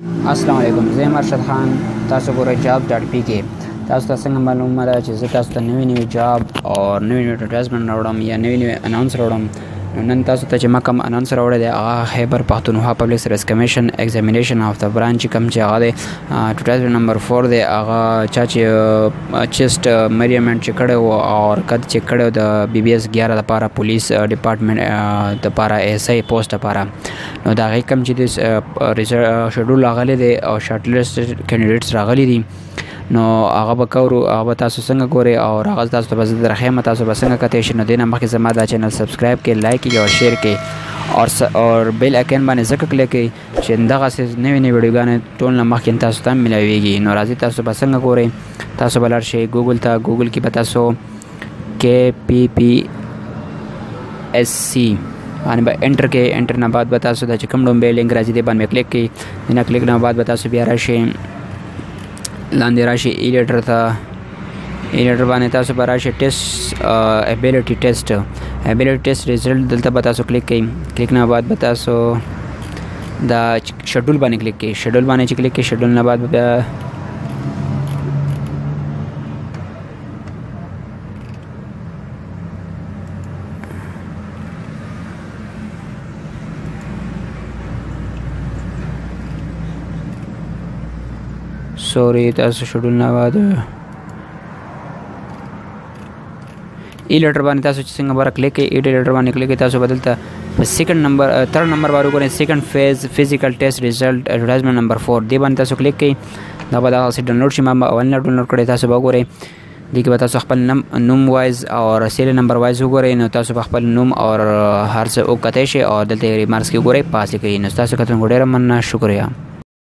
السلام علیکم، زه یم ارشد خان. تاسو ګورئ job.pk. تاسو ته څنګه معلومه ده چې زه تاسو ته نوی جاب او نوی اډورټایزمنټ راوړم یا نوی اناونس راوړم. نو نن تاسو ته چې ما کوم اناونس راوړی دی هغه خیبر پښتونخوا پبلک سروس کمیشن ایگزامینیشن اف د برانچ کوم چې هغه دی اډورټایزمنټ نمبر 4 دی. هغه چا چې چیسټ میریمنټ چې کړی و او قد چې کړی د بی بی ایس 11 لپاره پولیس ډپارټمنټ لپاره ایس ای پوسټ لپاره. نو دا هغې کوم چې د شیډول راغلی دی او شارټ لیست کینډیډیټس راغلي دي، نو هغه به کوو. هغه به تاسو څنګه ګورئ او هغه تاسو ته به زه درښیم تاسو به څنګه کتی شئ. نو دې نه مخکې زما دا چینل سبسکرایب کړئ، لایک کړئ او شیر کړئ اور بیل آیکن باندې ځکه کلیک کړئ چې دغسې نوې ویډیوګانې ټول نه مخکې تاسو ته ملاویږي. نو راځئ تاسو به څنګه ګورئ. تاسو به لاړ شئ ګوګل ته. ګوګل کې به تاسو kppsc باندې به انټر کړئ. انټر نه بعد به تاسو دا چې کوم ډومبې لینک راځي دې باندې کلیک کړئ. دې نه کلیک نه بعد به تاسو بیا راشئ لاندې راشي ایډیټر ته. ایډیټر باندې تاسو به راشي ټیسټ ابیلیټي ټیسټ ریزلټ دلته به تاسو کلیک کړئ. کلیک نه بعد به تاسو دا شیډول باندې کلیک کړئ. شیډول باندې چې کلیک کړئ شیډول نه بعد به تاسو شیډول نه بعد ای لیټر باندې تاسو چې څنګه بره کلیک کړئ ای لیټر باندې کلیک کړئ. تاسو بدلته په سیکنډ نمبر تھرډ نمبر باندې وګورئ سیکنډ فیز فزیکل ټیسټ ریزلټ اډورټایزمنټ نمبر 4 دې باندې تاسو کلیک کړئ. دا به دغسې ډاونلوډ شي. ما اول نه ډاونلوډ کړی. تاسو به وګورئ دې کې به تاسو خپل نوم وایز او سیریل نمبر وایز وګورئ. نو تاسو به خپل نوم او هر څه وکتی شئ او دلته ریمارکس کې وګورئ پاس یې کړئ. نو تاسو کتونکو ډېره مننه، شکریه.